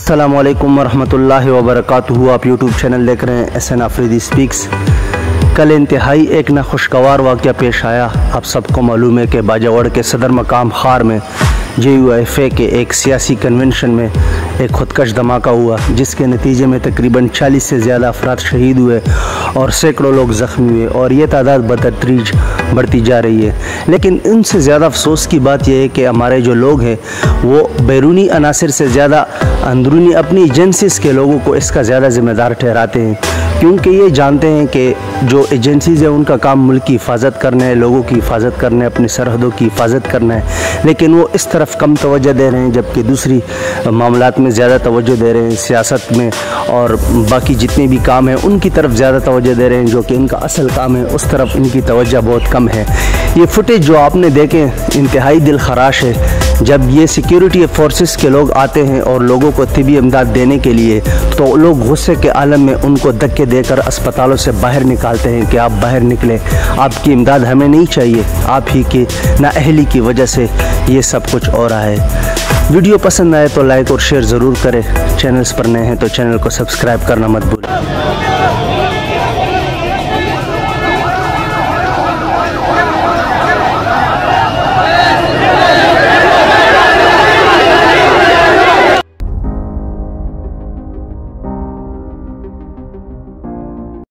अस्सलामुअलैकुम वरहमतुल्लाहि वबरकातुहू। आप यूट्यूब चैनल देख रहे हैं एहसन आफरीदी स्पीक्स। कल इंतहाई एक नाखुशगवार वाक़या पेश आया। आप सबको मालूम है कि बाजावड़ के सदर मकाम खार में JUIFA के एक सियासी कन्वेंशन में एक खुदकश धमाका हुआ, जिसके नतीजे में तकरीबन 40 से ज़्यादा अफराद शहीद हुए और सैकड़ों लोग ज़ख्मी हुए और ये तादाद बतदरीज बढ़ती जा रही है। लेकिन इनसे ज़्यादा अफसोस की बात यह है कि हमारे जो लोग हैं वो बैरूनी अनासर से ज़्यादा अंदरूनी अपनी एजेंसीज़ के लोगों को इसका ज़्यादा ज़िम्मेदार ठहराते हैं, क्योंकि ये जानते हैं कि जो एजेंसीज़ है उनका काम मुल्क की हिफाजत करना है, लोगों की हिफाजत करना है, अपनी सरहदों की हिफाजत करना है। लेकिन वो इस तरफ कम तवज्जो दे रहे हैं, जबकि दूसरी मामलात में ज़्यादा तवज्जो दे रहे हैं, सियासत में और बाकी जितने भी काम हैं उनकी तरफ ज़्यादा तवज्जो दे रहे हैं। जो कि इनका असल काम है उस तरफ इनकी तवज्जो बहुत कम है। ये फुटेज जो आपने देखे इंतहाई दिल खराश है। जब ये सिक्योरिटी फोर्सेस के लोग आते हैं और लोगों को तिबी इमदाद देने के लिए, तो लोग गुस्से के आलम में उनको धक्के देकर अस्पतालों से बाहर निकालते हैं कि आप बाहर निकलें, आपकी इमदाद हमें नहीं चाहिए, आप ही की नाअहली की वजह से ये सब कुछ हो रहा है। वीडियो पसंद आए तो लाइक और शेयर ज़रूर करें। चैनल्स पर नए हैं तो चैनल को सब्सक्राइब करना मत भूलें।